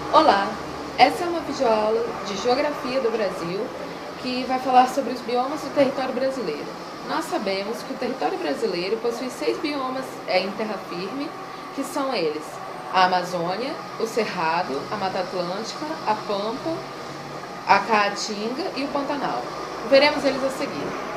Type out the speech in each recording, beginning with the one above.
Olá, essa é uma videoaula de Geografia do Brasil que vai falar sobre os biomas do território brasileiro. Nós sabemos que o território brasileiro possui 6 biomas em terra firme, que são eles: a Amazônia, o Cerrado, a Mata Atlântica, a Pampa, a Caatinga e o Pantanal. Veremos eles a seguir.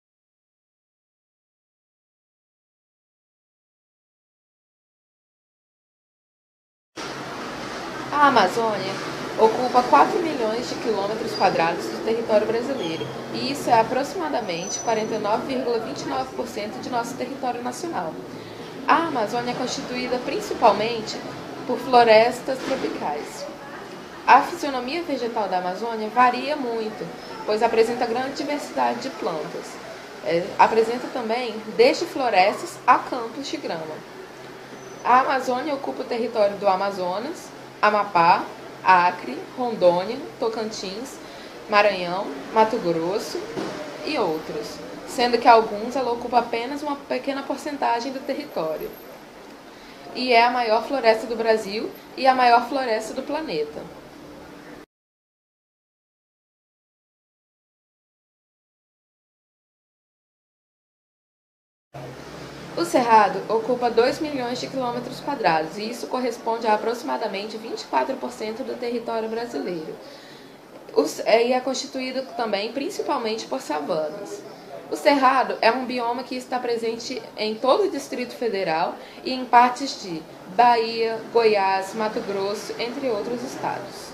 A Amazônia ocupa 4 milhões de quilômetros quadrados do território brasileiro, e isso é aproximadamente 49,29% de nosso território nacional. A Amazônia é constituída principalmente por florestas tropicais. A fisionomia vegetal da Amazônia varia muito, pois apresenta grande diversidade de plantas. Apresenta também desde florestas a campos de grama. A Amazônia ocupa o território do Amazonas, Amapá, Acre, Rondônia, Tocantins, Maranhão, Mato Grosso e outros, sendo que alguns ela ocupa apenas uma pequena porcentagem do território. E é a maior floresta do Brasil e a maior floresta do planeta. O Cerrado ocupa 2 milhões de quilômetros quadrados, e isso corresponde a aproximadamente 24% do território brasileiro. E é constituído também principalmente por savanas. O Cerrado é um bioma que está presente em todo o Distrito Federal e em partes de Bahia, Goiás, Mato Grosso, entre outros estados.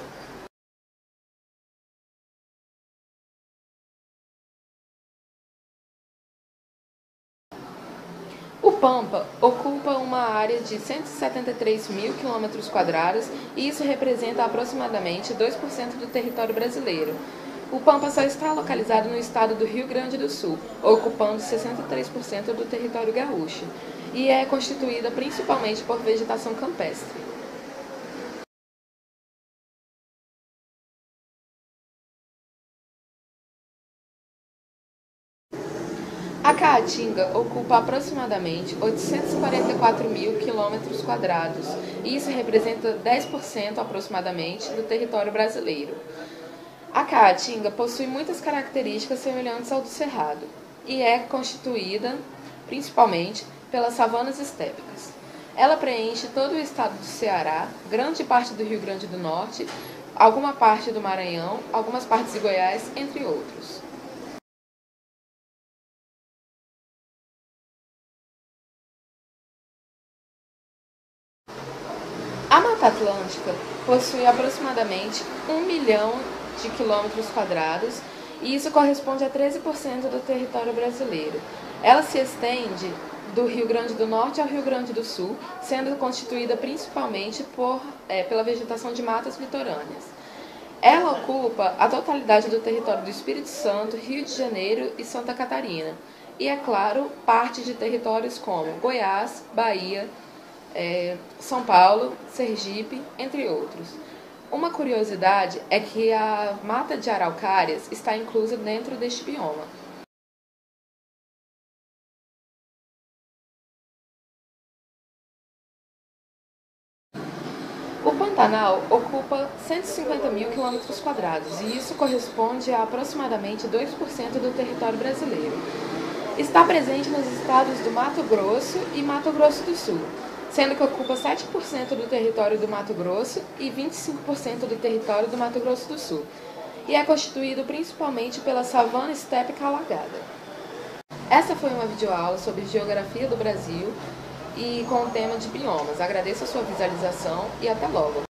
O Pampa ocupa uma área de 173 mil quilômetros quadrados, e isso representa aproximadamente 2% do território brasileiro. O Pampa só está localizado no estado do Rio Grande do Sul, ocupando 63% do território gaúcho, e é constituída principalmente por vegetação campestre. A Caatinga ocupa aproximadamente 844 mil quilômetros quadrados, e isso representa 10% aproximadamente do território brasileiro. A Caatinga possui muitas características semelhantes ao do Cerrado, e é constituída principalmente pelas savanas estépicas. Ela preenche todo o estado do Ceará, grande parte do Rio Grande do Norte, alguma parte do Maranhão, algumas partes de Goiás, entre outros. A Mata Atlântica possui aproximadamente 1 milhão de quilômetros quadrados, e isso corresponde a 13% do território brasileiro. Ela se estende do Rio Grande do Norte ao Rio Grande do Sul, sendo constituída principalmente pela vegetação de matas litorâneas. Ela ocupa a totalidade do território do Espírito Santo, Rio de Janeiro e Santa Catarina, e, é claro, parte de territórios como Goiás, Bahia, São Paulo, Sergipe, entre outros. Uma curiosidade é que a mata de araucárias está inclusa dentro deste bioma. O Pantanal ocupa 150 mil quilômetros quadrados, e isso corresponde a aproximadamente 2% do território brasileiro. Está presente nos estados do Mato Grosso e Mato Grosso do Sul, sendo que ocupa 7% do território do Mato Grosso e 25% do território do Mato Grosso do Sul, e é constituído principalmente pela savana estépica alagada. Essa foi uma videoaula sobre Geografia do Brasil e com o tema de biomas. Agradeço a sua visualização e até logo!